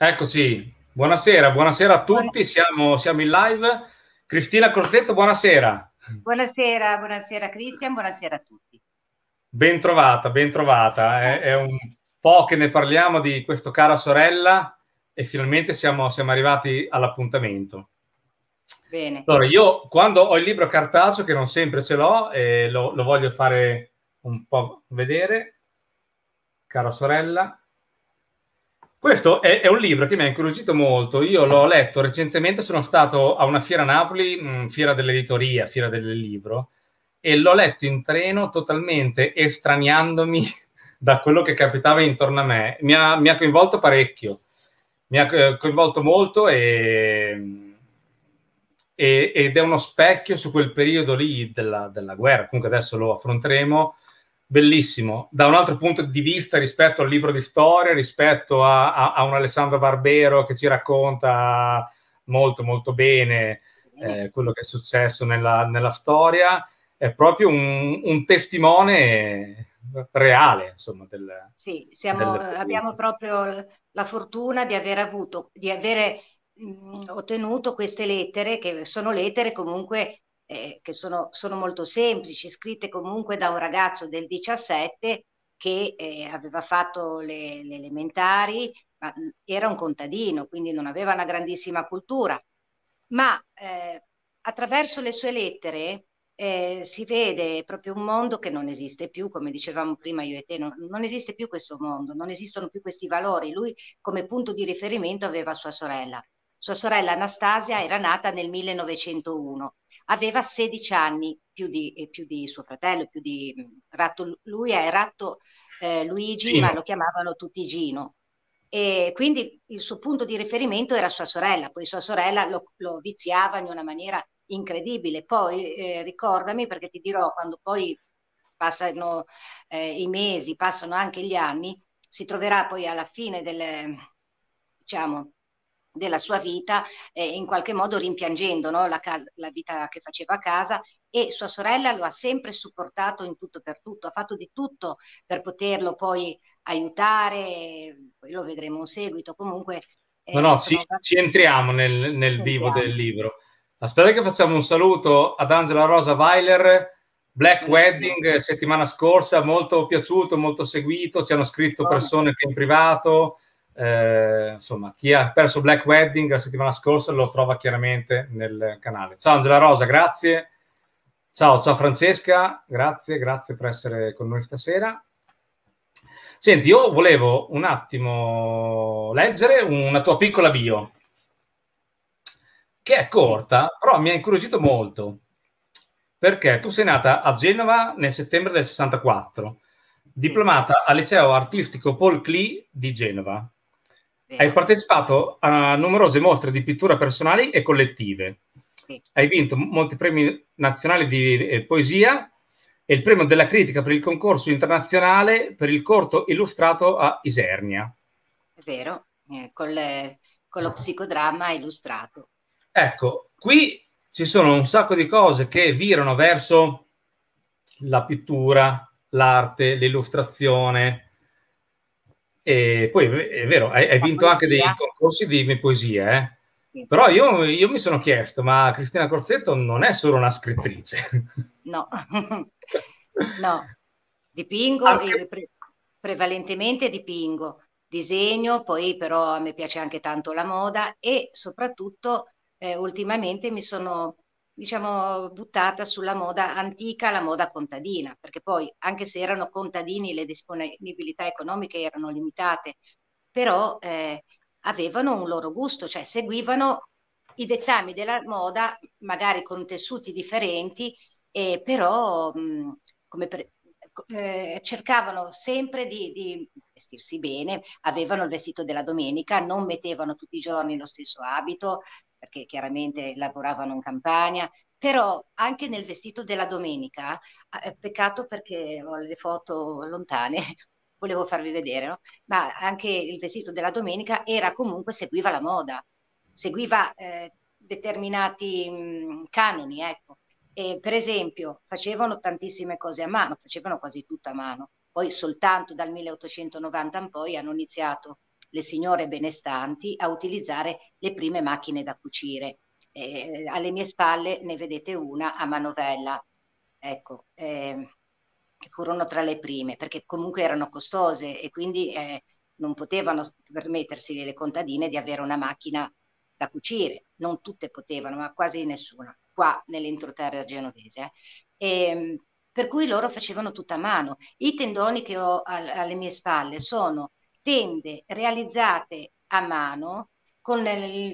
Eccoci, buonasera, buonasera a Buona- tutti, siamo in live. Cristina Corsetto, buonasera. Buonasera, buonasera Cristian, buonasera a tutti. Ben trovata, ben trovata. È un po' che ne parliamo di questo cara sorella e finalmente siamo arrivati all'appuntamento. Bene. Allora, io quando ho il libro cartaceo, che non sempre ce l'ho, e lo voglio fare un po' vedere, cara sorella. Questo è un libro che mi ha incuriosito molto. Io l'ho letto recentemente, sono stato a una fiera a Napoli, fiera dell'editoria, fiera del libro, e l'ho letto in treno totalmente estraniandomi da quello che capitava intorno a me. Mi ha coinvolto parecchio, mi ha coinvolto molto ed è uno specchio su quel periodo lì della guerra. Comunque adesso lo affronteremo. Bellissimo, da un altro punto di vista rispetto al libro di storia, rispetto a un Alessandro Barbero che ci racconta molto molto bene Bene. quello che è successo nella storia, è proprio un testimone reale, insomma, Sì, del abbiamo periodo. proprio la fortuna di aver di avere ottenuto queste lettere, che sono lettere comunque che sono molto semplici, scritte comunque da un ragazzo del 17 che aveva fatto le elementari, ma era un contadino, quindi non aveva una grandissima cultura. Ma attraverso le sue lettere si vede proprio un mondo che non esiste più, come dicevamo prima io e te, non esiste più questo mondo, non esistono più questi valori. Lui come punto di riferimento aveva sua sorella. Sua sorella Anastasia era nata nel 1901, aveva 16 anni più di suo fratello, più di Ratto. Lui è Ratto Luigi, ma Gino, lo chiamavano tutti Gino. E quindi il suo punto di riferimento era sua sorella, poi sua sorella lo viziava in una maniera incredibile. Poi ricordami, perché ti dirò, quando poi passano i mesi, passano anche gli anni, si troverà poi alla fine diciamo, della sua vita, in qualche modo rimpiangendo, no? La vita che faceva a casa, e sua sorella lo ha sempre supportato in tutto per tutto, ha fatto di tutto per poterlo poi aiutare, poi lo vedremo in seguito. Comunque no, no, sono ci entriamo nel vivo del sentiamo, libro. Aspetta che facciamo un saluto ad Angela Rosa Weiler, Black buonasera. Wedding, settimana scorsa, molto piaciuto, molto seguito, ci hanno scritto Buona. persone che in privato, insomma, chi ha perso Black Wedding la settimana scorsa lo trova chiaramente nel canale. Ciao Angela Rosa, grazie. Ciao Francesca, grazie per essere con noi stasera. Senti, io volevo un attimo leggere una tua piccola bio, che è Sì, corta, però mi ha incuriosito molto, perché tu sei nata a Genova nel settembre del 64, sì, diplomata al liceo artistico Paul Klee di Genova. Hai vero, partecipato a numerose mostre di pittura personali e collettive. sì, Hai vinto molti premi nazionali di poesia e il premio della critica per il concorso internazionale per il corto illustrato a Isernia. è vero, con lo psicodramma illustrato. Ecco, qui ci sono un sacco di cose che virano verso la pittura, l'arte, l'illustrazione. E poi è vero, hai La vinto anche dei poesia? concorsi di poesia, eh? Sì. Però io mi sono chiesto, ma Cristina Corsetto non è solo una scrittrice. No, no, dipingo, Anche... prevalentemente dipingo, disegno, poi però a me piace anche tanto la moda e soprattutto ultimamente mi sono, diciamo, buttata sulla moda antica, la moda contadina, perché poi anche se erano contadini le disponibilità economiche erano limitate, però avevano un loro gusto, cioè seguivano i dettami della moda, magari con tessuti differenti, però cercavano sempre di vestirsi bene, avevano il vestito della domenica, non mettevano tutti i giorni lo stesso abito, perché chiaramente lavoravano in campagna, però anche nel vestito della domenica, peccato perché ho le foto lontane, volevo farvi vedere, no? Ma anche il vestito della domenica era comunque, seguiva la moda, seguiva determinati canoni, ecco. E, per esempio, facevano tantissime cose a mano, facevano quasi tutto a mano. Poi soltanto dal 1890 in poi hanno iniziato le signore benestanti a utilizzare le prime macchine da cucire. Alle mie spalle ne vedete una a manovella, ecco, che furono tra le prime, perché comunque erano costose e quindi non potevano permettersi le contadine di avere una macchina da cucire, non tutte potevano, ma quasi nessuna, qua nell'entroterra genovese. Per cui loro facevano tutta a mano. I tendoni che ho alle mie spalle sono tende realizzate a mano con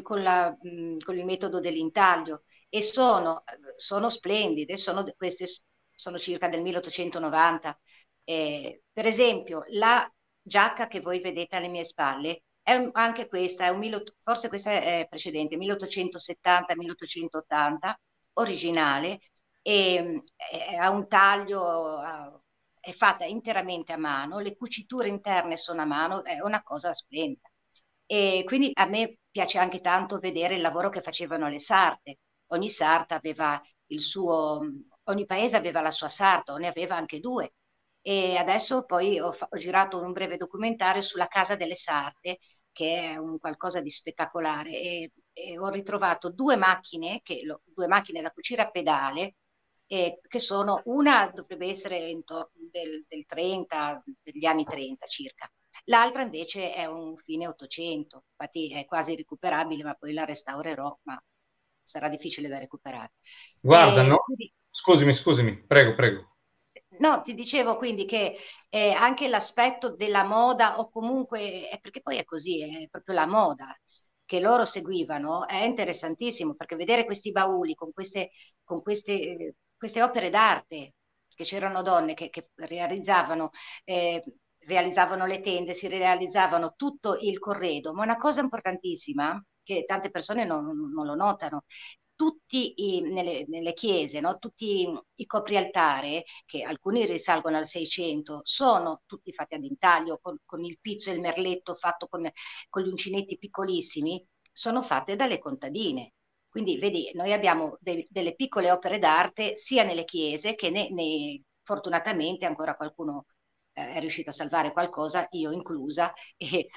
il metodo dell'intaglio e sono splendide, queste sono circa del 1890. Per esempio, la giacca che voi vedete alle mie spalle anche questa forse questa è precedente, 1870-1880, originale, e ha un taglio, è fatta interamente a mano, le cuciture interne sono a mano, è una cosa splendida. E quindi a me piace anche tanto vedere il lavoro che facevano le sarte. Ogni sarta aveva ogni paese aveva la sua sarta, o ne aveva anche due. E adesso poi ho girato un breve documentario sulla Casa delle Sarte, che è un qualcosa di spettacolare, e ho ritrovato due macchine da cucire a pedale, che sono, una dovrebbe essere intorno del 30, degli anni 30 circa. L'altra invece è un fine 800, infatti è quasi recuperabile, ma poi la restaurerò, ma sarà difficile da recuperare. Guarda, no. Scusami, prego, prego. No, ti dicevo quindi che anche l'aspetto della moda, o comunque, perché poi è così, è proprio la moda che loro seguivano, è interessantissimo, perché vedere questi bauli con queste opere d'arte, che c'erano donne che realizzavano le tende, si realizzavano tutto il corredo, ma una cosa importantissima che tante persone non lo notano, nelle chiese, no? Tutti i coprialtare, che alcuni risalgono al 600, sono tutti fatti ad intaglio, con il pizzo e il merletto fatto con gli uncinetti piccolissimi, sono fatte dalle contadine. Quindi vedi, noi abbiamo delle piccole opere d'arte sia nelle chiese che fortunatamente ancora qualcuno è riuscito a salvare qualcosa, io inclusa, e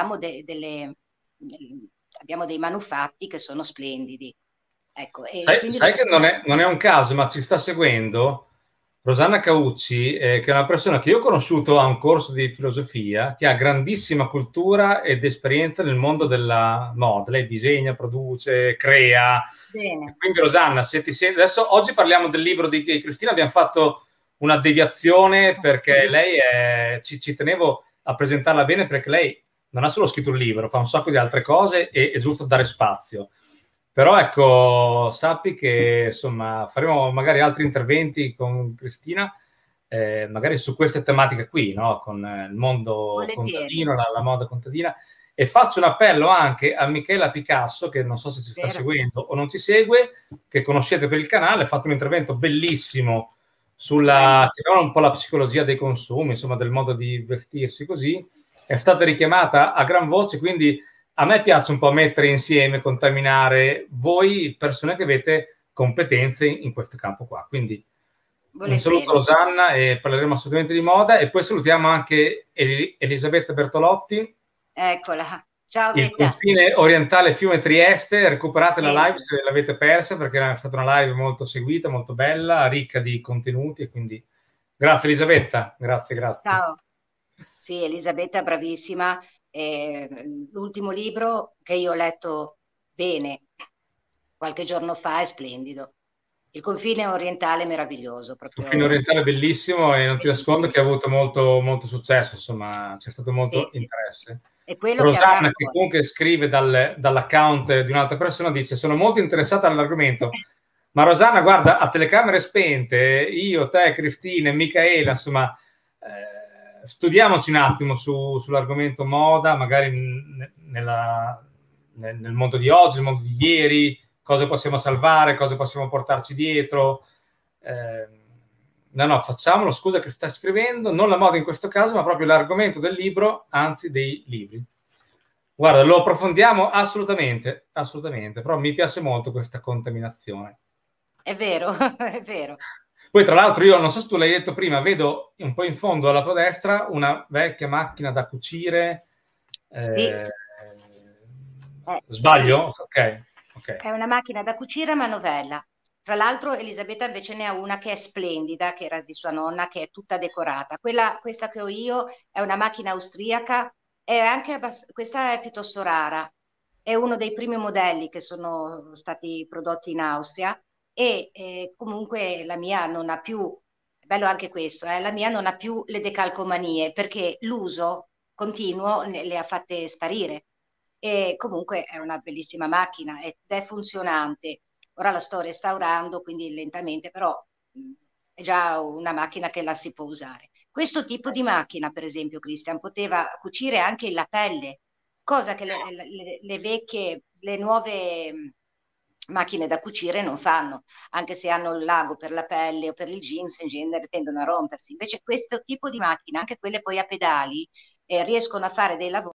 abbiamo dei manufatti che sono splendidi. Ecco, e quindi sai che non è un caso, ma ci sta seguendo Rosanna Caucci, che è una persona che io ho conosciuto a un corso di filosofia, che ha grandissima cultura ed esperienza nel mondo della moda. Lei disegna, produce, crea. Bene. Quindi Rosanna, se ti senti... Adesso oggi parliamo del libro di Cristina, abbiamo fatto una deviazione perché lei ci tenevo a presentarla bene, perché lei non ha solo scritto un libro, fa un sacco di altre cose e è giusto dare spazio. Però ecco, sappi che insomma faremo magari altri interventi con Cristina, magari su queste tematiche qui, no? Con il mondo contadino, la moda contadina. E faccio un appello anche a Michela Picasso, che non so se ci sta seguendo o non ci segue, che conoscete per il canale, ha fatto un intervento bellissimo sulla un po' la psicologia dei consumi, insomma, del modo di vestirsi così. È stata richiamata a gran voce, quindi a me piace un po' mettere insieme, contaminare voi persone che avete competenze in questo campo qua. Quindi un saluto Rosanna e parleremo assolutamente di moda. E poi salutiamo anche Elisabetta Bertolotti. Eccola, ciao Il confine orientale Fiume Trieste. Recuperate la live se l'avete persa, perché è stata una live molto seguita, molto bella, ricca di contenuti. E quindi grazie Elisabetta, grazie. Ciao. Sì, Elisabetta bravissima. L'ultimo libro che io ho letto bene qualche giorno fa è splendido. Il confine orientale meraviglioso. Proprio... Il confine orientale bellissimo, e non ti nascondo che ha avuto molto, molto successo, insomma c'è stato molto interesse. Rosanna, che comunque scrive dall'account di un'altra persona, dice: sono molto interessata all'argomento, ma Rosanna, guarda, a telecamere spente, io, te, Cristina e Michaela, insomma, studiamoci un attimo sull'argomento moda, magari nel mondo di oggi, nel mondo di ieri, cosa possiamo salvare, cosa possiamo portarci dietro. No, facciamolo, scusa che sta scrivendo, non la moda in questo caso, ma proprio l'argomento del libro, anzi dei libri. Guarda, lo approfondiamo assolutamente, però mi piace molto questa contaminazione. È vero, è vero. Poi tra l'altro io, non so se tu l'hai detto prima, vedo un po' in fondo alla tua destra una vecchia macchina da cucire, Sì. Eh, Sì, sbaglio? Ok, ok. è una macchina da cucire a manovella. Tra l'altro Elisabetta invece ne ha una che è splendida, che era di sua nonna, che è tutta decorata. Questa che ho io è una macchina austriaca, è anche questa è piuttosto rara. È uno dei primi modelli che sono stati prodotti in Austria e comunque la mia non ha più, è bello anche questo, la mia non ha più le decalcomanie perché l'uso continuo le ha fatte sparire. E comunque è una bellissima macchina ed è funzionante. Ora la sto restaurando, quindi lentamente, però mh, è già una macchina che la si può usare. Questo tipo di macchina, per esempio, Christian, poteva cucire anche la pelle, cosa che le vecchie, le nuove macchine da cucire non fanno, anche se hanno il lago per la pelle o per il jeans, in genere tendono a rompersi. Invece questo tipo di macchina, anche quelle poi a pedali, riescono a fare dei lavori